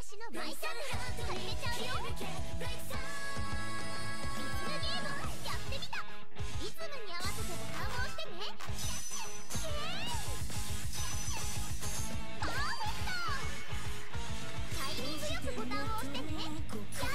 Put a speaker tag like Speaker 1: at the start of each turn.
Speaker 1: 私のマイチャンス始めちゃうよ。リズムゲームやってみた。リズムに合わせてボタンを押してね。パーフェクト。タイミングよくボタンを押してね。